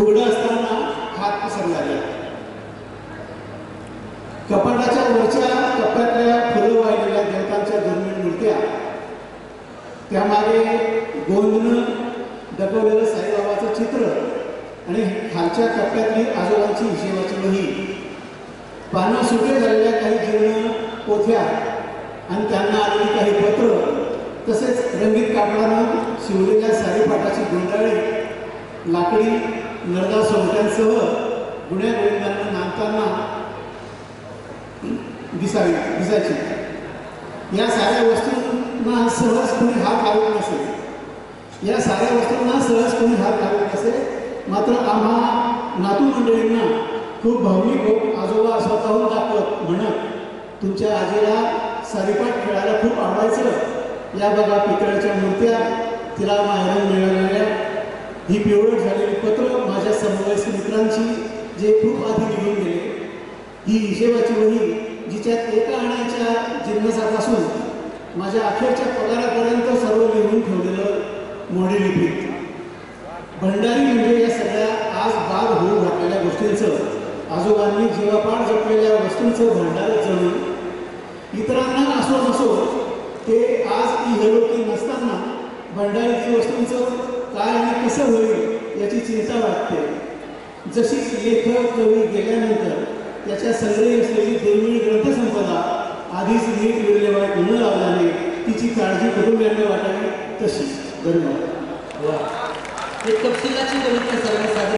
उघडं असताना हात पसरला गेला। कपाटाच्या वरच्या कप्प्यातल्या फुलं वाहिलेल्या देवतांच्या दुर्मिळ मूर्त्या, त्यामागे गोंदनं दटवलेलं साईबाबाचं चित्र आणि खालच्या कप्प्यातली आजोबांची हिशेबाची वही, पानं सुटे झालेल्या काही जीर्ण पोथ्या आणि त्यांना आलेली काही पत्र, तसेच रंगीत कापडानं शिवलेल्या सारीपाटाची गुंडाळी लाकडी नरदा सोंगट्यांसह गुण्या गोविंदांना नांदताना दिसायची। या साऱ्या वस्तूंना सहज कोणी हात लावत नसे, या साऱ्या वस्तूंना सहज कोणी हात लावत नसे। मात्र आम्हा नातू मंडळींना खूप भावनिक होत आजोबा स्वतःहून दाखवत म्हणत, तुमच्या आजीला सारीपाट खेळायला खूप आवडायचं, या बघा पितळ्याच्या मूर्त्या, तिला माहेरून मिळालेल्या, ही पिवळट झालेली पत्र माझ्या समवयस्क मित्रांची जे खूप आधी निघून गेले, ही हिशेबाची वही जिच्यात एका आण्याच्या जिन्नसापासून माझ्या अखेरच्या पगारापर्यंत सर्व लिहून ठेवलेलं मोडी लिपीत। भंडारी म्हणजे या सगळ्या आज बाद होऊ घातलेल्या गोष्टींचं, आजोबांनी जीवापाड जपलेल्या वस्तूंचं भंडार जणून इतरांना असो नसो ते आज इहलोकी नसताना भंडारीची वस्तूंचं काय आणि कसं होईल याची चिंता वाटते। जशी लेखक कवी गेल्यानंतर त्याच्या संग्रही असलेली दुर्मिळ ग्रंथसंपदा आधीच नीट विल्हेवाट न लावल्याने तिची काळजी कुटुंबियांना वाटावी तशी। धन्यवाद। एक तपशिलाची कविता सर्वसाधारण